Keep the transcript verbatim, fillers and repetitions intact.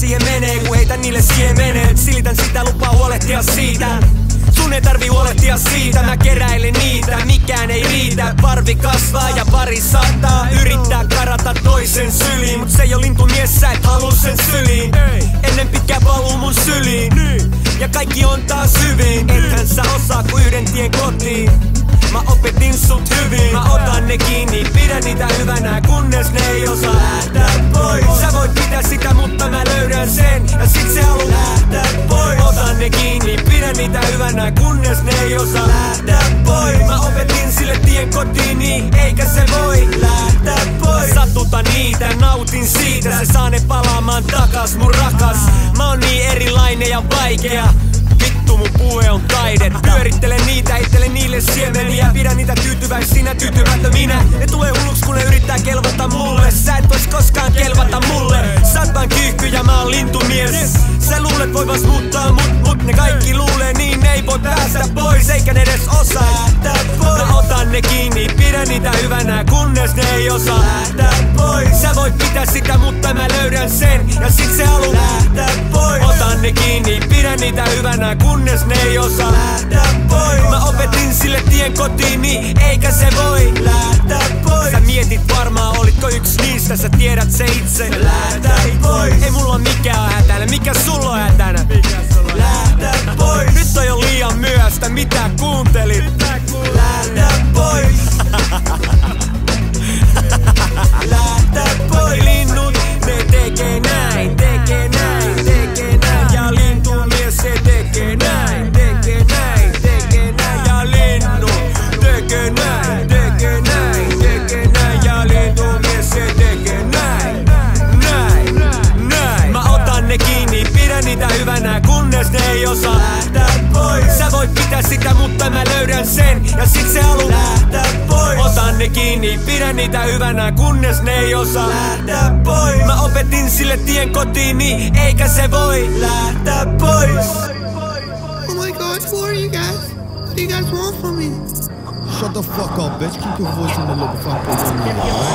siihen menee, kun heitän niille siemenet. Silitän sitä, lupaa huolehtia siitä. Sun ei tarvii huolehtia siitä, mä keräilen niitä, mikään ei riitä. Parvi kasvaa ja pari sataa. Yrittää karata toisen syliin, mut se ei oo lintumies, sä et haluu sen syliin. Ennen pitkää paluu mun syliin, ja kaikki on taas hyvin. Ethän sä osaa ku yhden tien kotiin. Mä opetin sut hyvin, mä otan ne kiinni, pidän niitä hyvänä, kunnes ne ei osaa lähteä pois. Sä voit pitää sitä, mutta mä löydän sen, ja sit se haluu lähteä pois. Otan ne kiinni, pidän niitä hyvänä, kunnes ne ei osaa lähteä pois. Mä opetin sille tien kotiin, niin eikä se voi lähteä pois. Satuta niitä, nautin siitä, se saa ne palaamaan takas, mun rakas. Mä oon niin erilainen ja vaikea. Vittu mun puhe on taidetta. Pyörittelen niitä, ittelen niille siemeniä. Pidän niitä tyytyväisinä, tyytymättöminä. Ne tulee hulluks kun ne yrittää kelvata mulle. Sä et vois koskaan kelvata mulle. Sä oot vaan kyyhky ja mä oon lintumies. Sä luulet voivas muuttaa mut, mut ne kaikki luulee niin ne ei voi päästä pois. Eikä ne edes osaa lähteä pois. Mä otan ne kiinni, pidän niitä hyvänä, kunnes ne ei osaa lähteä pois. Sä voit pitää sitä, mutta mä löydän sen, ja sit se haluu lähteä pois. Otan ne kiinni, pidän niitä hyvänä, kunnes ne ei osaa lähteä pois. Mä opetin sille tien kotiin, niin eikä se voi lähteä pois. Sä mietit varmaan, olitko yks niistä, sä tiedät se itse. Lähteä pois. Ei mulla mikään hätänä, mikä sulla on hätänä? Lähteä pois. Nyt on jo liian myöhäistä, mitä kuuntelit? Lähteä pois. Lähteä pois. Linnut, ne tekee näin, tekee näin, tekee näin. Ja lintumies se tekee näin, tekee näin, tekee näin. Ja linnu tekee näin, tekee näin, tekee näin. Ja lintumies se tekee näin, näin, näin. Mä otan ne kiinni, pidän niitä hyvänä, kunnes ne ei osaa lähteä pois. Sä voit pitää sitä, mutta mä löydän sen, ja sit se haluu lähteä pois. Otan ne kiinni, pidän niitä hyvänä, kunnes ne ei osaa lähteä pois. Mä opetin sille tien kotiin, niin eikä se voi lähteä pois. Oh my god, who are you guys? What do you guys want from me? Shut the fuck up, bitch. Keep your voice in the lip if I put you in.